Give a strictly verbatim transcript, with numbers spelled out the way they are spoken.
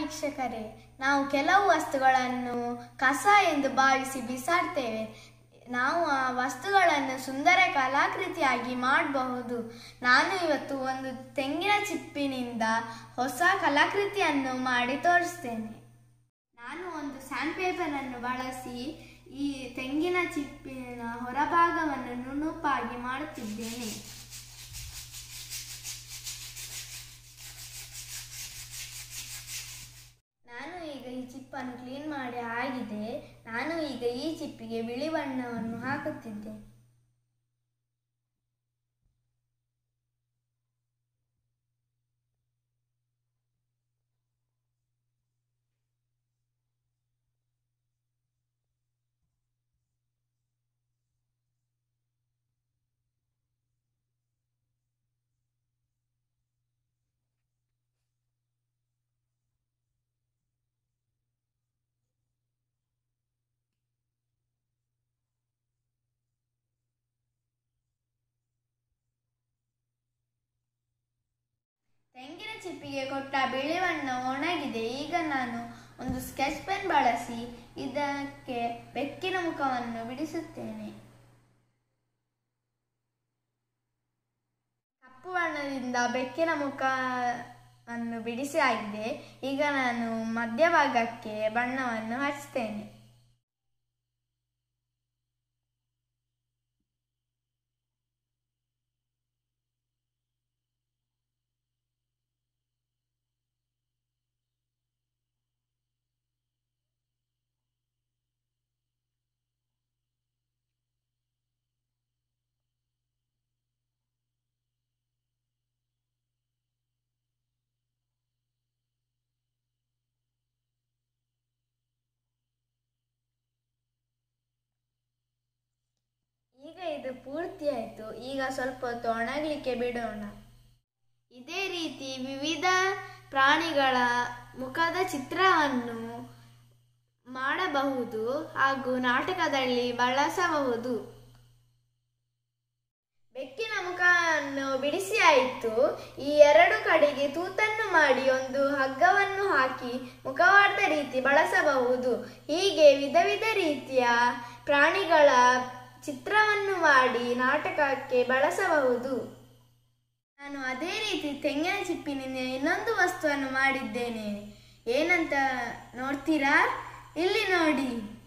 ವೀಕ್ಷಕರೇ, ನಾವು ಕೆಲವು ವಸ್ತುಗಳನ್ನು ಕಸ ಎಂದು ಭಾವಿಸಿ ಬಿಸಾಡ್ತೇವೆ. ನಾವು ಆ ವಸ್ತುಗಳನ್ನು ಸುಂದರ ಕಲಾಕೃತಿಯಾಗಿ ಮಾಡಬಹುದು. ನಾನು ಇವತ್ತು ಒಂದು ತೆಂಗಿನ ಚಿಪ್ಪಿನಿಂದ ಹೊಸ ಕಲಾಕೃತಿಯನ್ನು ಮಾಡಿ ತೋರಿಸ್ತೇನೆ. ನಾನು ಒಂದು ಸ್ಯಾಂಡ್ ಪೇಪರ್ ಅನ್ನು ಬಳಸಿ ಈ ತೆಂಗಿನ ಚಿಪ್ಪಿನ ಹೊರಭಾಗವನ್ನು ನುಣುಪಾಗಿ ಮಾಡುತ್ತಿದ್ದೇನೆ. ನಾನು ಈಗ ಈ ಚಿಪ್ಪನ್ನು ಕ್ಲೀನ್ ಮಾಡಿ ಆಗಿದೆ. ನಾನು ಈಗ ಈ ಚಿಪ್ಪಿಗೆ ಬಿಳಿ ಬಣ್ಣವನ್ನು ಹಾಕುತ್ತಿದ್ದೆ. ತೆಂಗಿನ ಚಿಪ್ಪಿಗೆ ಕೊಟ್ಟ ಬಿಳಿ ಬಣ್ಣ ಒಣಗಿದೆ. ಈಗ ನಾನು ಒಂದು ಸ್ಕೆಚ್ ಪೆನ್ ಬಳಸಿ ಇದಕ್ಕೆ ಬೆಕ್ಕಿನ ಮುಖವನ್ನು ಬಿಡಿಸುತ್ತೇನೆ. ಕಪ್ಪು ಬಣ್ಣದಿಂದ ಬೆಕ್ಕಿನ ಮುಖವನ್ನು ಬಿಡಿಸಿ ಆಗಿದೆ. ಈಗ ನಾನು ಮಧ್ಯಭಾಗಕ್ಕೆ ಬಣ್ಣವನ್ನು ಹಚ್ತೇನೆ. ಈಗ ಇದು ಪೂರ್ತಿ ಆಯಿತು. ಈಗ ಸ್ವಲ್ಪ ಹೊತ್ತು ಒಣಗಲಿಕ್ಕೆ ಬಿಡೋಣ. ಇದೇ ರೀತಿ ವಿವಿಧ ಪ್ರಾಣಿಗಳ ಮುಖದ ಚಿತ್ರವನ್ನು ಮಾಡಬಹುದು ಹಾಗೂ ನಾಟಕದಲ್ಲಿ ಬಳಸಬಹುದು. ಬೆಕ್ಕಿನ ಮುಖವನ್ನು ಬಿಡಿಸಿ ಆಯಿತು. ಈ ಎರಡು ಕಡೆಗೆ ತೂತನ್ನು ಮಾಡಿ ಒಂದು ಹಗ್ಗವನ್ನು ಹಾಕಿ ಮುಖವಾಡದ ರೀತಿ ಬಳಸಬಹುದು. ಹೀಗೆ ವಿಧ ವಿಧ ರೀತಿಯ ಪ್ರಾಣಿಗಳ ಚಿತ್ರವನ್ನು ಮಾಡಿ ನಾಟಕಕ್ಕೆ ಬಳಸಬಹುದು. ನಾನು ಅದೇ ರೀತಿ ತೆಂಗಿನ ಚಿಪ್ಪಿನಿಂದ ಇನ್ನೊಂದು ವಸ್ತುವನ್ನು ಮಾಡಿದ್ದೇನೆ. ಏನಂತ ನೋಡ್ತೀರಾ? ಇಲ್ಲಿ ನೋಡಿ.